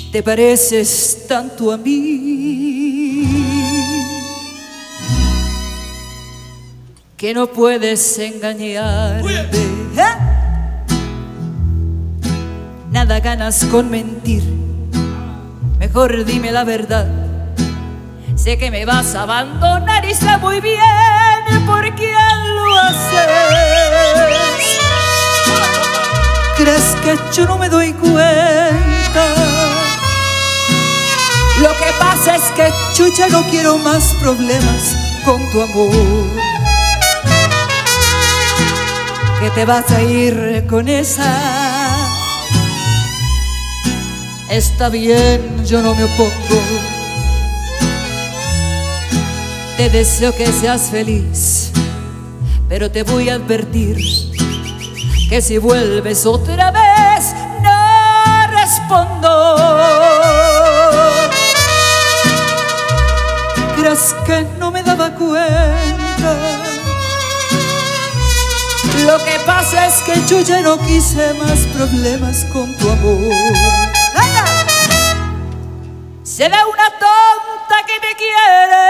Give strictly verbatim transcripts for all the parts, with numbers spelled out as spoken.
Te pareces tanto a mí que no puedes engañarme. ¿Eh? Nada ganas con mentir, mejor dime la verdad. Sé que me vas a abandonar y sé muy bien por quién lo haces. ¿Crees que yo no me doy cuenta? Lo que pasa es que yo ya no quiero más problemas con tu amor. Que te vas a ir con esa. Está bien, yo no me opongo. Te deseo que seas feliz, pero te voy a advertir que si vuelves otra vez no respondo. ¿Crees que no me daba cuenta? Lo que pasa es que yo ya no quise más problemas con tu amor. Se ve una tonta que te quiere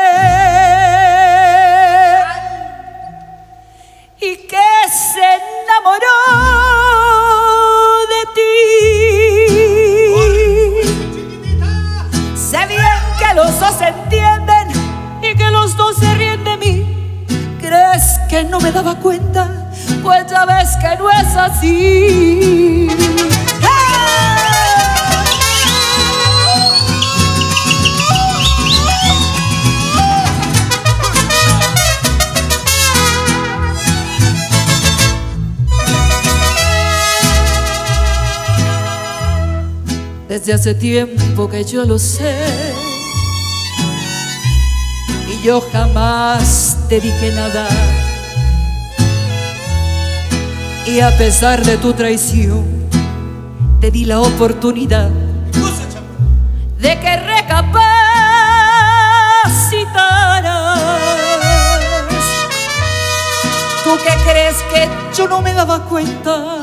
y que se enamoró de ti. Sé bien que los dos se entienden y que los dos se ríen de mí. ¿Crees que no me daba cuenta? Pues ya ves que no es así. Desde hace tiempo que yo lo sé y yo jamás te dije nada. Y a pesar de tu traición te di la oportunidad de que recapacitaras. ¿Tú qué crees que yo no me daba cuenta?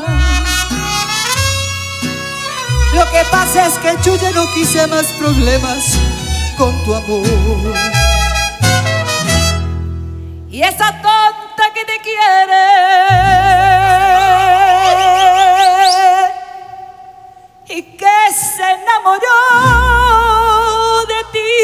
Lo que pasa es que yo ya no quise más problemas con tu amor. Y esa tonta que te quiere y que se enamoró de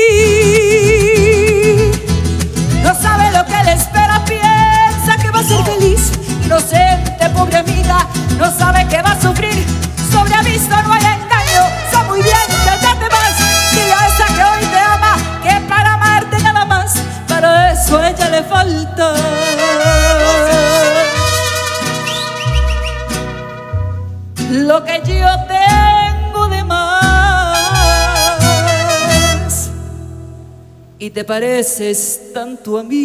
ti, no sabe lo que le espera, piensa que va a ser feliz. Inocente, pobre amiga, no sabe que va a sufrir. Sobre aviso no hay engaño, sé muy bien que ya te vas. Dile a esa que hoy te ama que para amarte nada más, para eso a ella le falta. Lo que yo tengo de más y te pareces tanto a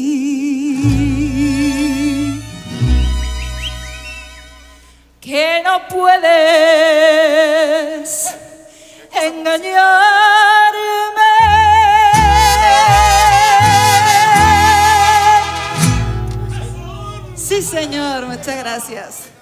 mí que no puedes engañarme. Sí, señor, muchas gracias.